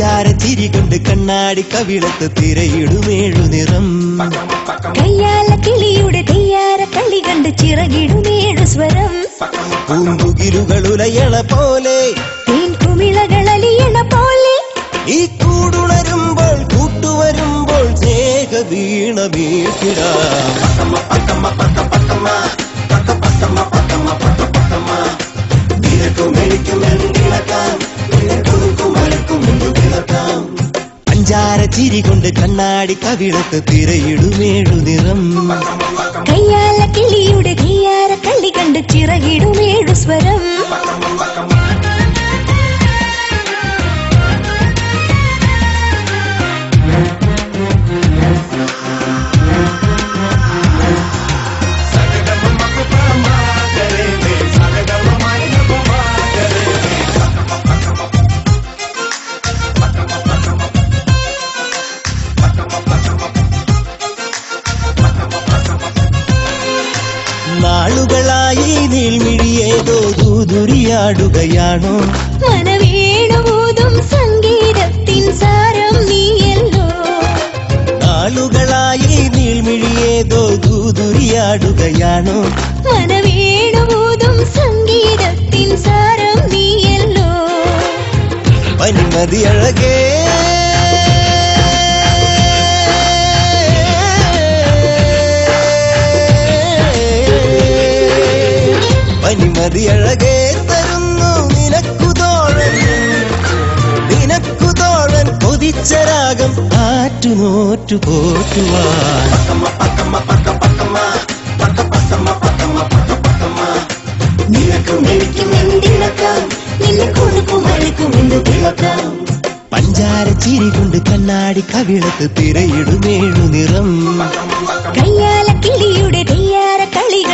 പഞ്ചാര ചിരി കൊണ്ട് കണ്ണാടി കവിളത്ത് തിരയിടുമേഴു നിറം കയ്യാല കിളിയുടെ തെയ്യാര കളി കണ്ട് ചിറകിടുമേഴു സ്വരം പൂമ്പുകിലുകളുലയണ പോലെ തേൻകുമിളകളലിയണ പോലെ ഈ കൂടുണരുമ്പോൾ കൂട്ടുവരുമ്പോൾ സ്നേഹ വീണ വീട്ടിടാം പഞ്ചാര ചിരി കൊണ്ട് കണ്ണാടി കവിളത്ത് തിരയിടുമേഴു നിറം കയ്യാല കിളിയുടെ തെയ്യാര കളി കണ്ട് ചിറകിടുമേഴു സ്വരം നാളുകളായി നീൾമിഴിയേതോ ദൂതുരിയാടുകയാണോ മനവേണമൂതും സംഗീതത്തിൻ സാരം നീയല്ലോ നാളുകളായി നീൾമിഴിയേതോ ദൂതുരിയാടുകയാണോ മനവേണമൂതും സംഗീതത്തിൻ സാരം നീയല്ലോ പനിമതി അഴകേ പനിമതി അഴകേ തരുന്നു നിനക്കുതോഴൻ കൊതിച്ചരാഗം ആറ്റുനോറ്റു പോറ്റുവാൻ പഞ്ചാര ചിരി കൊണ്ട് കണ്ണാടി കവിളത്ത് തിരയിടുമേഴു നിറം കയ്യാല കിളിയുടെ തെയ്യാര കളി